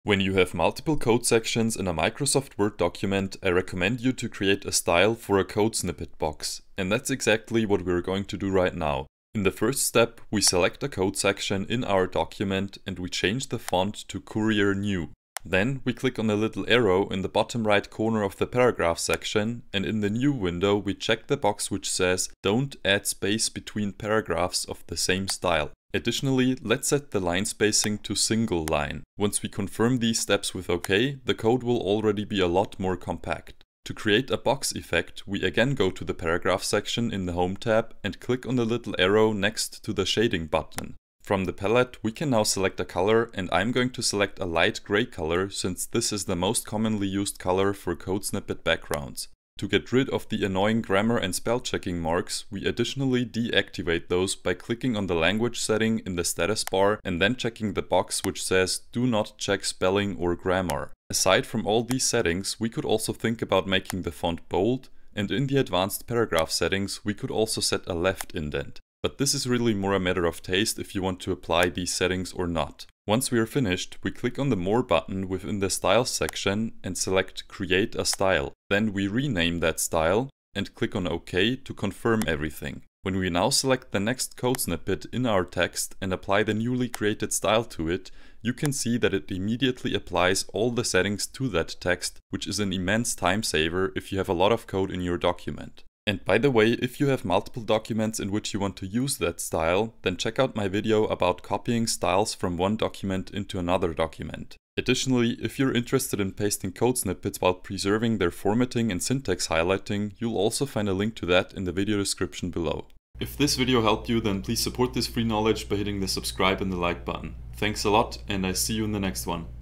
When you have multiple code sections in a Microsoft Word document, I recommend you to create a style for a code snippet box. And that's exactly what we're going to do right now. In the first step, we select a code section in our document and we change the font to Courier New. Then we click on the little arrow in the bottom right corner of the paragraph section, and in the new window we check the box which says "Don't add space between paragraphs of the same style." Additionally, let's set the line spacing to single line. Once we confirm these steps with OK, the code will already be a lot more compact. To create a box effect, we again go to the paragraph section in the Home tab and click on the little arrow next to the shading button. From the palette, we can now select a color, and I'm going to select a light gray color since this is the most commonly used color for code snippet backgrounds. To get rid of the annoying grammar and spell checking marks, we additionally deactivate those by clicking on the language setting in the status bar and then checking the box which says "Do not check spelling or grammar." Aside from all these settings, we could also think about making the font bold, and in the advanced paragraph settings we could also set a left indent. But this is really more a matter of taste if you want to apply these settings or not. Once we are finished, we click on the More button within the Styles section and select Create a Style. Then we rename that style and click on OK to confirm everything. When we now select the next code snippet in our text and apply the newly created style to it, you can see that it immediately applies all the settings to that text, which is an immense time saver if you have a lot of code in your document. And by the way, if you have multiple documents in which you want to use that style, then check out my video about copying styles from one document into another document. Additionally, if you're interested in pasting code snippets while preserving their formatting and syntax highlighting, you'll also find a link to that in the video description below. If this video helped you, then please support this free knowledge by hitting the subscribe and the like button. Thanks a lot, and I see you in the next one.